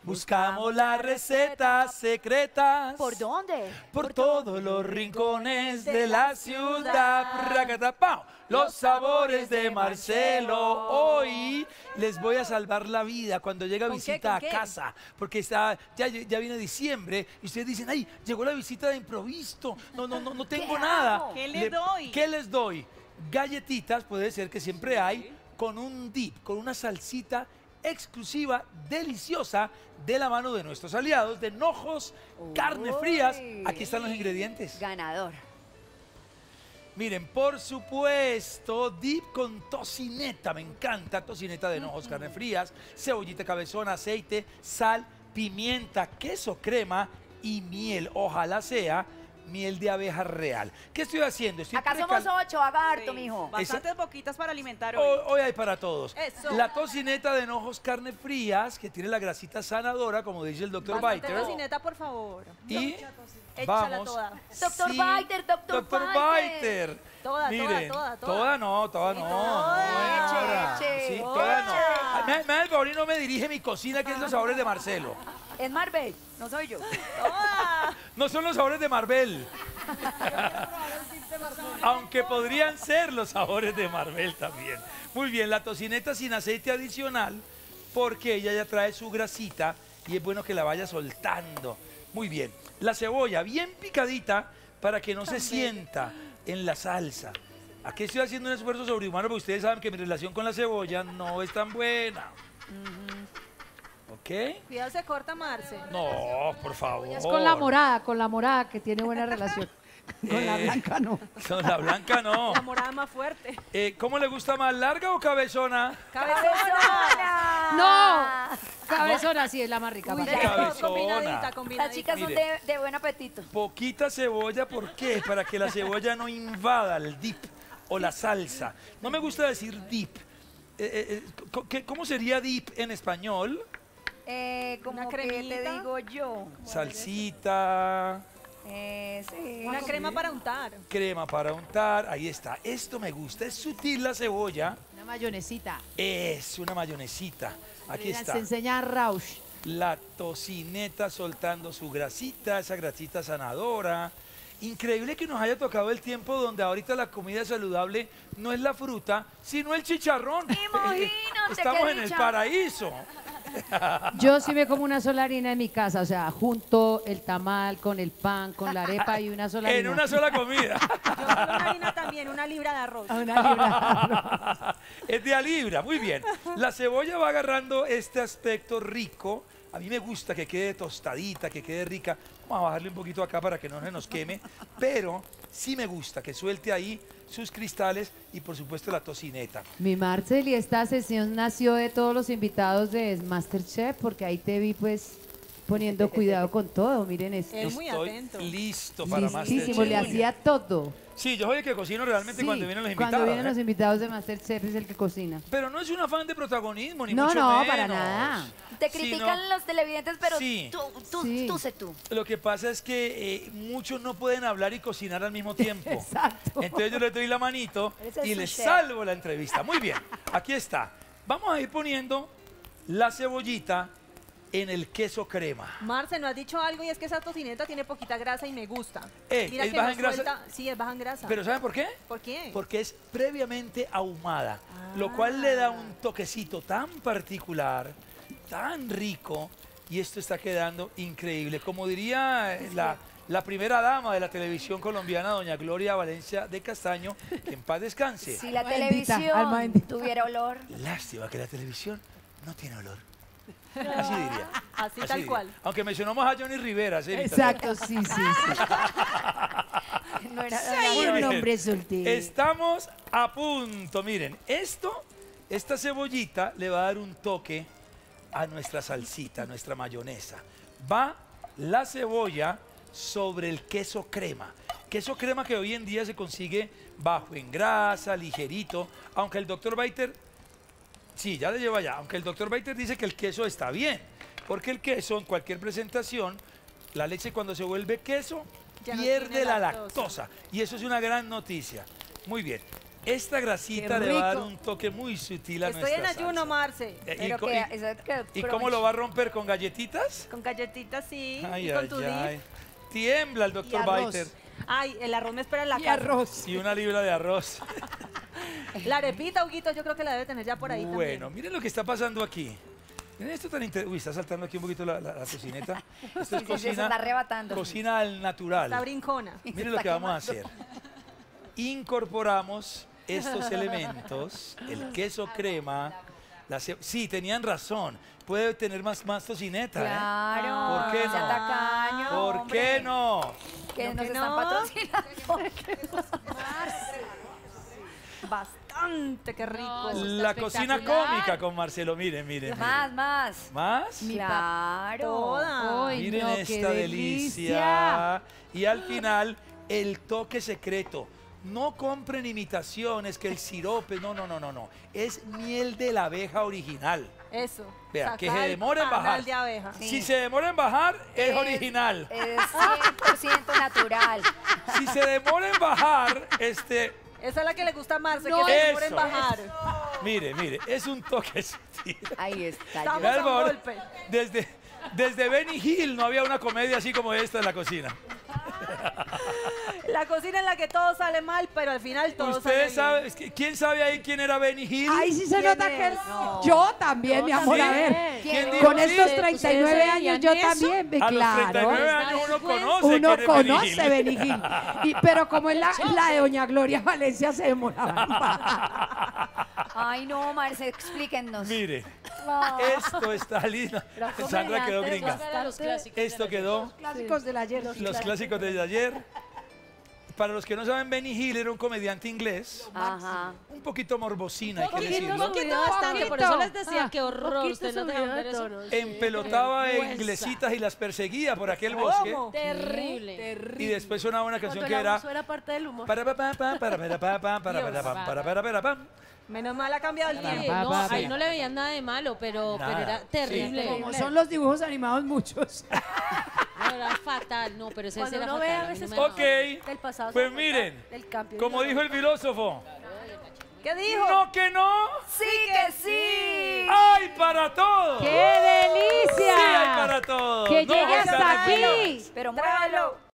Buscamos las recetas secretas. ¿Por dónde? Por todos los rincones de la ciudad. Racatapao. Los sabores de Marcelo. Hoy les voy a salvar la vida cuando llega visita a casa. Porque ya viene diciembre y ustedes dicen, ay, llegó la visita de improviso. No tengo nada. ¿Qué les doy? ¿Qué les doy? Galletitas, puede ser que siempre hay, con un dip, con una salsita exclusiva, deliciosa, de la mano de nuestros aliados de Nojos Carne Frías. Aquí están los ingredientes. Ganador. Miren, por supuesto, dip con tocineta, me encanta, tocineta de Nojos Carne Frías, cebollita cabezona, aceite, sal, pimienta, queso crema y miel. Ojalá sea miel de abeja real. ¿Qué estoy haciendo? Acá somos 8, haga harto, mijo. Bastantes boquitas para alimentar hoy. Hoy hay para todos. Eso. La tocineta de Nojos Carne Frías, que tiene la grasita sanadora, como dice el doctor Bastante Biter. tocineta, por favor. Y Échala vamos. toda. Doctor Sí, Biter, doctor Biter. Toda, Miren, toda. Toda no. Toda. Sí, Eche. toda no. Ay, me da el favor y no me dirige mi cocina, que es los sabores de Marcelo. Es Marvel, no soy yo. No son los sabores de Marvel. Aunque podrían ser los sabores de Marvel también. Muy bien, la tocineta sin aceite adicional, porque ella ya trae su grasita y es bueno que la vaya soltando. Muy bien. La cebolla bien picadita para que no se sienta en la salsa. Aquí estoy haciendo un esfuerzo sobrehumano porque ustedes saben que mi relación con la cebolla no es tan buena. ¿Ok? Cuidado, se corta, Marce. No, por favor. Es con la morada que tiene buena relación. Con la blanca no. Con la blanca no. La morada más fuerte. ¿Cómo le gusta más, larga o cabezona? ¡Cabezona! ¡No! Cabezona sí es la más rica. Uy, papá. ya. Cabezona. Combinadita. Las chicas son Mire. de buen apetito. Poquita cebolla, ¿por qué? Para que la cebolla no invada el dip o la salsa. No me gusta decir dip. ¿Cómo sería dip en español? Como Una que cremita. te digo yo. Salsita, Sí. Una crema para untar. crema para untar, ahí está. Esto me gusta, es sutil la cebolla. Una mayonesita. Es una mayonesita. Aquí está. Se enseña Rausch. La tocineta soltando su grasita, esa grasita sanadora. Increíble que nos haya tocado el tiempo donde ahorita la comida saludable no es la fruta, sino el chicharrón. Imagínate, Estamos qué en el dicha. paraíso. Yo sí me como una sola harina en mi casa, o sea, junto el tamal con el pan, con la arepa y una sola harina. En una sola comida. Yo quiero una harina también, una libra de arroz. A una libra. Es de a libra, muy bien. La cebolla va agarrando este aspecto rico. A mí me gusta que quede tostadita, que quede rica. Vamos a bajarle un poquito acá para que no se nos queme. Pero sí me gusta que suelte ahí sus cristales y por supuesto la tocineta. Mi Marcel, y esta sesión nació de todos los invitados de MasterChef, porque ahí te vi pues poniendo cuidado con todo, miren esto. Él muy Estoy atento. listo para Listísimo, Masterchef. le hacía todo. Sí, yo soy el que cocino realmente Sí, cuando vienen los invitados. cuando vienen ¿eh? los invitados de MasterChef es el que cocina. Pero no es un afán de protagonismo, ni No, mucho no, menos. para nada. Te Sí, critican no. los televidentes, pero Sí. Sí. tú sé tú. Lo que pasa es que muchos no pueden hablar y cocinar al mismo tiempo. Exacto. Entonces yo les doy la manito Eres el y les sous-chef. salvo la entrevista. Muy bien, aquí está. Vamos a ir poniendo la cebollita en el queso crema. Marce, ¿no has dicho algo? Y es que esa tocineta tiene poquita grasa y me gusta. Mira ¿es que baja no en grasa? suelta. Sí, es baja en grasa. ¿Pero saben por qué? ¿Por qué? Porque es previamente ahumada, lo cual le da un toquecito tan particular, tan rico, y esto está quedando increíble. Como diría la primera dama de la televisión colombiana, doña Gloria Valencia de Castaño, que en paz descanse. Si la Alma bendita, alma televisión bendita. tuviera olor. Lástima que la televisión no tiene olor. Así diría. Así Así tal diría. cual. Aunque mencionamos a Johnny Rivera, ¿sí? Exacto, sí. No era Soy Muy un bien. hombre soltero. Estamos a punto. Miren, esta cebollita le va a dar un toque a nuestra salsita, a nuestra mayonesa. Va la cebolla sobre el queso crema. Queso crema que hoy en día se consigue bajo en grasa, ligerito, aunque el doctor Biter, sí, ya le lleva allá, aunque el doctor Biter dice que el queso está bien, porque el queso en cualquier presentación, la leche cuando se vuelve queso, Ya no pierde tiene la lactosa. lactosa. Y eso es una gran noticia. Muy bien. Esta grasita Qué le va a dar rico. un toque muy sutil a Estoy nuestra en ayuno, salsa. Marce. Pero co- que, exacto, que ¿Y cómo crunch. lo va a romper? ¿Con galletitas? Con galletitas, sí. Ay, y con ay, tu ay. dip. Tiembla el Y doctor arroz. Biter. Ay, el arroz me espera en la Y casa. arroz. Y una libra de arroz. La arepita, Huguito, yo creo que la debe tener ya por ahí Bueno, también. miren lo que está pasando aquí. Miren esto tan interesante. Uy, está saltando aquí un poquito la cocineta. Esto es Sí, sí, se está arrebatando. cocina al natural. Está brincona. Miren lo que vamos a hacer. Incorporamos estos elementos, el queso crema. Sí, tenían razón. Puede tener más tocineta, Claro. ¿Por qué sea no? tacaño, ¿Por hombre, qué no? Que ¿No nos que están no? patrocinando. Bastante, qué rico. La cocina cómica con Marcelo, miren, miren. Más, más. ¿Más? Claro. Toda. Ay, Miren no, qué esta delicia. Y al final, el toque secreto. No compren imitaciones, que el sirope, no. Es miel de la abeja original. Eso. Vea, que se Saca el demora en panal bajar. de abeja. Sí. Si se demora en bajar, es original. Es 100% natural. Si se demora en bajar, Esa es la que le gusta a Marce, No, que se demora en eso, bajar. mire, es un toque sutil. Ahí está. Estamos Vea, a un por favor, golpe. desde Benny Hill no había una comedia así como esta en la cocina. La cocina en la que todo sale mal, pero al final todo sale ¿Ustedes bien. saben? ¿Quién sabe ahí quién era Benny Hill? Ahí sí se ¿Quién nota es? que No. yo también, mi amor, ¿Sí? a ver. ¿Quién ¿Quién? dijo Con sí? estos 39 años yo también, A los 39 claro. años uno conoce Uno quién es Benny conoce Hill. Benny Hill. Pero como es la de Doña Gloria Valencia se demoraba en bajar. Ay, no, Marce, explíquennos. Mire, No. esto está lindo. Sandra quedó gringa. Los clásicos. Esto quedó, Clásicos del ayer. los clásicos de ayer. Para los que no saben, Benny Hill era un comediante inglés, Ajá. un poquito morbosina, hay que Poquito, decirlo. poquito bastante, por eso les decía que horror, Poquito usted no subido dejan de ver eso. tono. Empelotaba Qué vergüenza. inglesitas y las perseguía por aquel bosque. ¿Cómo? Terrible. Y después sonaba una canción que era... era parte del humor. Para pam. Menos mal ha cambiado el Sí, tiempo. no, pa, pa. ahí no le veían nada de malo, pero Nada, era sí. terrible. Como son los dibujos animados muchos. No, era fatal, no, pero ese Cuando era uno fatal. ve a a mí no veces me Ok, dejaba. Del pasado. pues se miren, acuerda del cambio. como dijo el filósofo, ¿Qué dijo? no que no, Sí que sí. hay para todos. ¡Qué delicia! Sí hay para todos. Que No, llegue o sea, hasta aquí. Pero muévalo.